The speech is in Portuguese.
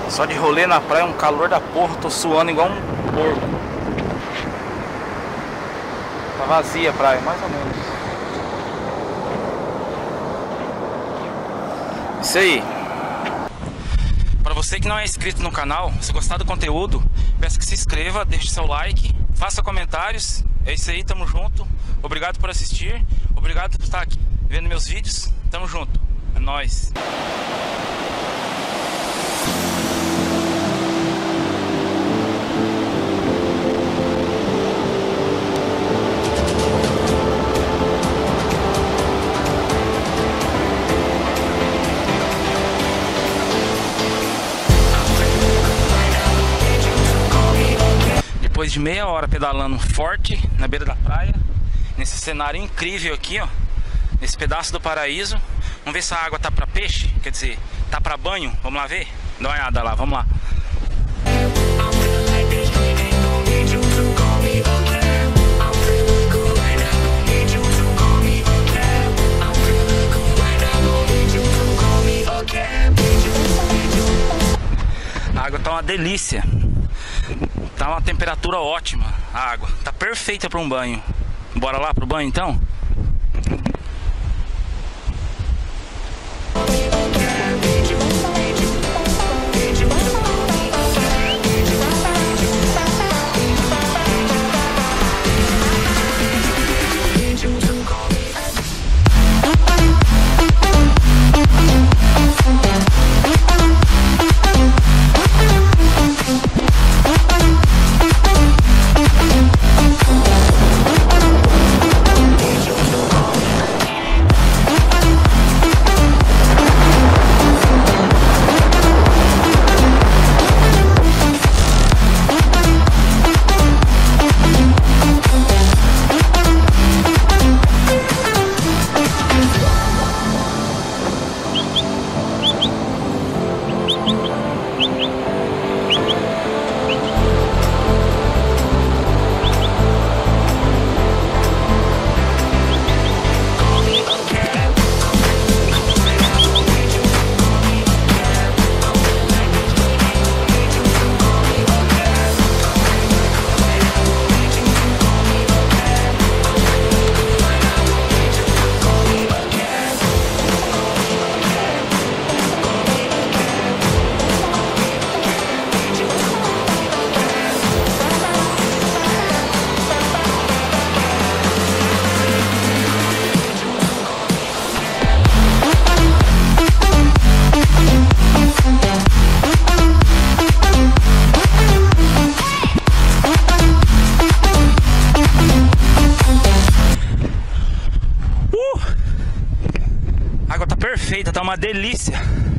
Só de rolê na praia, um calor da porra. Tô suando igual um porco. Tá vazia a praia, mais ou menos. Isso aí. Para você que não é inscrito no canal, se gostar do conteúdo, peço que se inscreva, deixe seu like, faça comentários. É isso aí, tamo junto. Obrigado por assistir. Obrigado por estar aqui vendo meus vídeos. Tamo junto. É nóis. Depois de meia hora pedalando forte na beira da praia, nesse cenário incrível aqui, ó, nesse pedaço do paraíso. Vamos ver se a água tá para peixe, quer dizer, tá para banho. Vamos lá ver? Dá uma olhada lá, vamos lá. A água tá uma delícia. Tá uma temperatura ótima, a água tá perfeita para um banho. Bora lá pro banho então? A água tá perfeita, tá uma delícia.